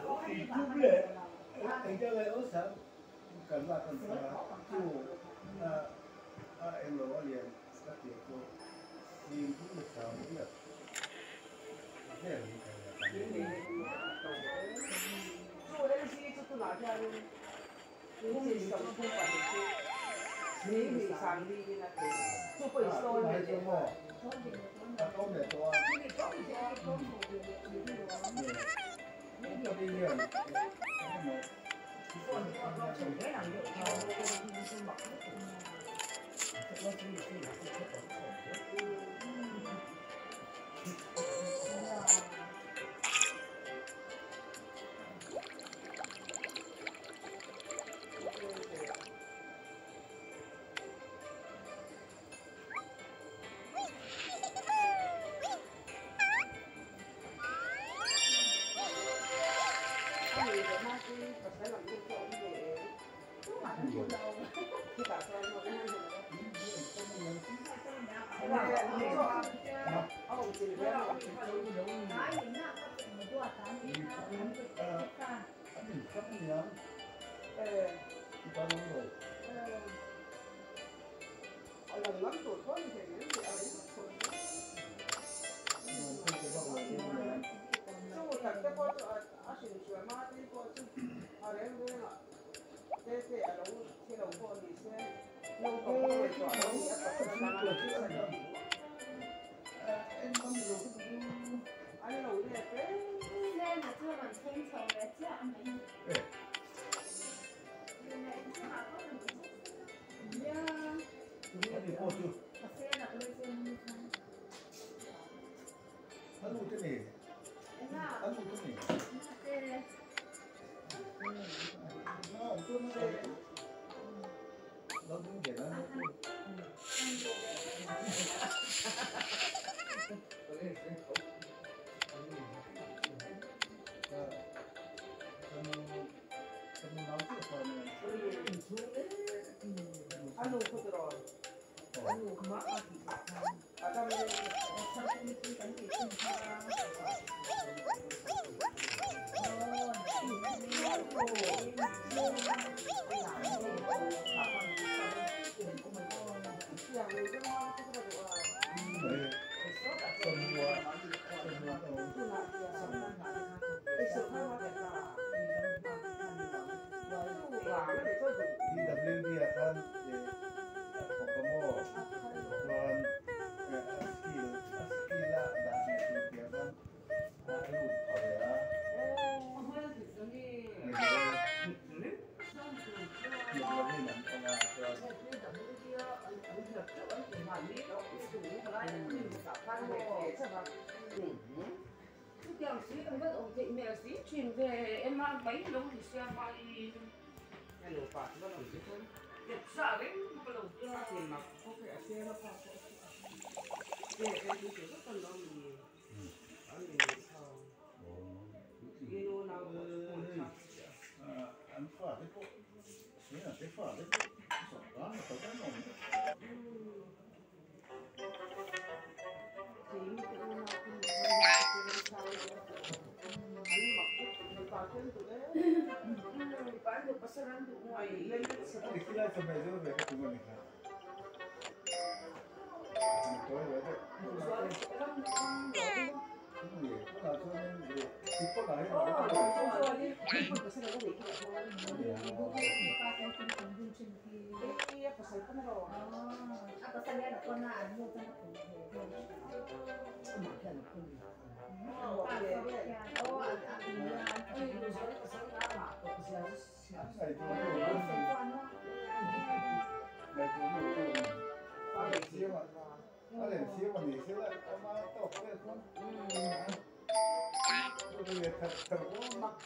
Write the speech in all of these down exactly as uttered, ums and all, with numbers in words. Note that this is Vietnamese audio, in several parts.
thì cũng lệ anh cho lại ở sao cần là cần phải chủ à à em nói liền các việc của nhìn cũng được sao cũng được thế là như thế 做那个西就不拿下来，你是手工把的做，你你上的那个做不收的的嘛， 他高点多啊， 你搞一些搞好的，你那个， 你这边人，那么。 我我从这样有条，我我是忙的，我自己自己是不懂的。 Chuyển về em mang bánh đâu thì xe bay cái lỗ phạt nó làm gì thôi đẹp sợ đấy cái lỗ ra thì mà có cái xe nó phạt cái cái thứ rất cần đó mình ở mình sao cái nó nào anh phạt đấy cô thế là cái phạt đấy sợ đó là có cái nồng thì cái nó nào cũng sao Quando passeranno noi, lei si di chi l'ha messo per comunicare poi vedete non so si può dare oh, non so lì poi passare da lì che e passare come lo ah passare da con la mo per ma che non quindi oh che oh a poi lo so che passare da ma così si sai tu Ale siema, ale siema ni sila ama to ke kon. Tôi bây giờ thật thật có mặc.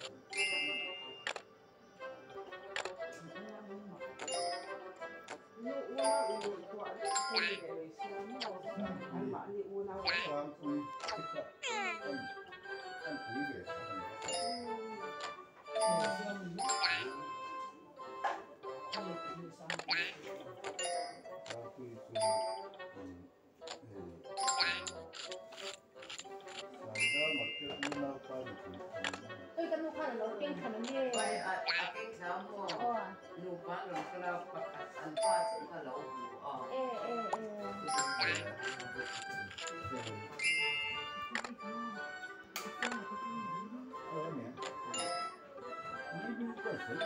Như uống nào uống được quả thì để lấy xuống màu ăn mặn thì uống nào. Quang quy thích thật. Ăn ăn quý về. Tôi cần một là nấu tiếng thần đi. Quay ở kinh sao mua. Ờ. Nụ quá rồi cái nào bạc ăn qua chứ mà lẩu. Ờ. Ê ê ê. Ờ nè. Mấy đứa có sự.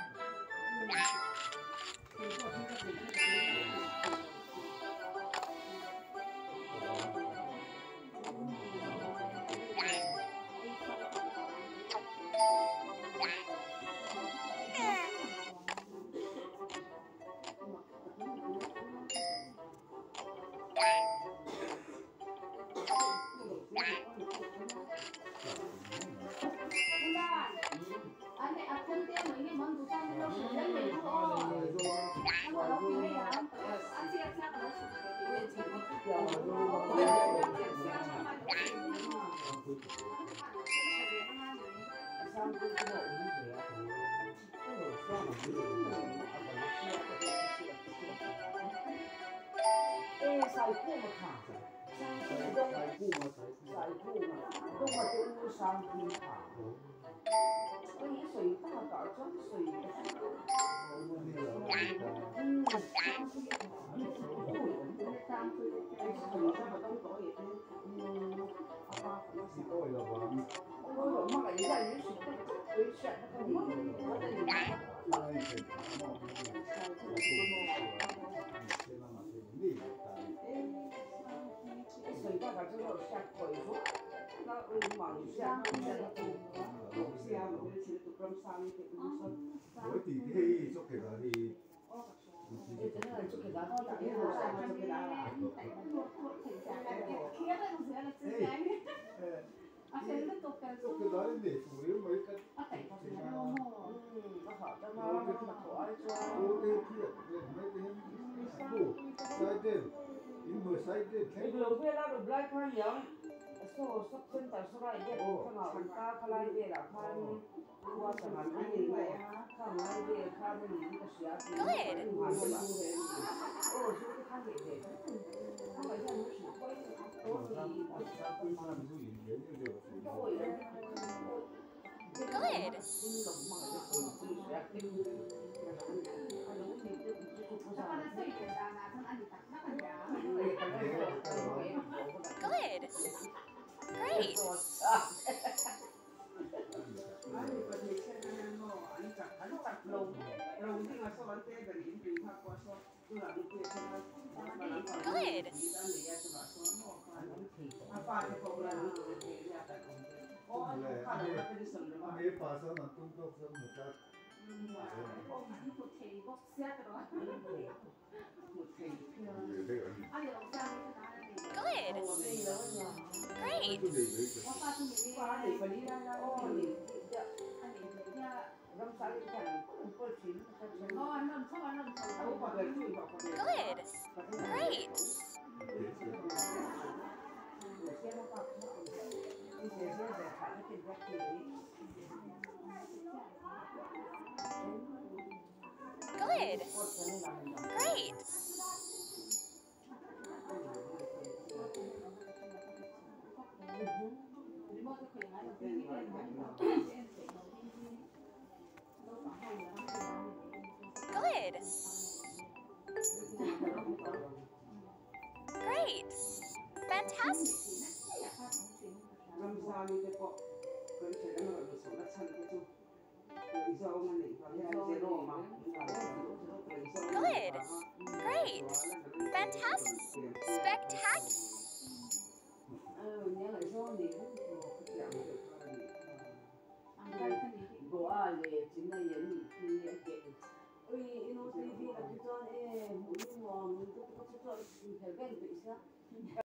Anh này ăn thêm mấy cái món đồ ăn nó cũng rất nhiều thôi. Anh bảo nó phi hay là anh chị ăn sao nó ê sai cũ mà thả sai cũ mà sai cũ mà đông mà tôi sang thì thả cái những水大搞真水的，嗯，三岁，三岁，水上的都多一点，嗯，阿爸可能是多了吧，我有嘛人家也是会会选那个嘛，我的有。水大搞之后下鬼说，那我忙一下，那那个。Hãy subscribe cho kênh Ghiền Mì Gõ để không bỏ lỡ những video hấp dẫn. So sắp chân tại số này biết không nào anh ta khai lại về là khai qua sản phẩm anh nhìn vậy khai lại về khai thì những cái sữa thì hoàn toàn là ô số cái khai về về không phải là nó chỉ quay ô thì Good. Great. Good. Mấy bà sao nó tung tốt hơn một chút. Good. Great. Great. Good. Great. Good. Great. Fantastic. Good. Great. Fantastic. Spectacular. Goa le chính là yến nhị thì cái ui ino ti vi là cái cho em muốn mua muốn có có cho phải cái bị sao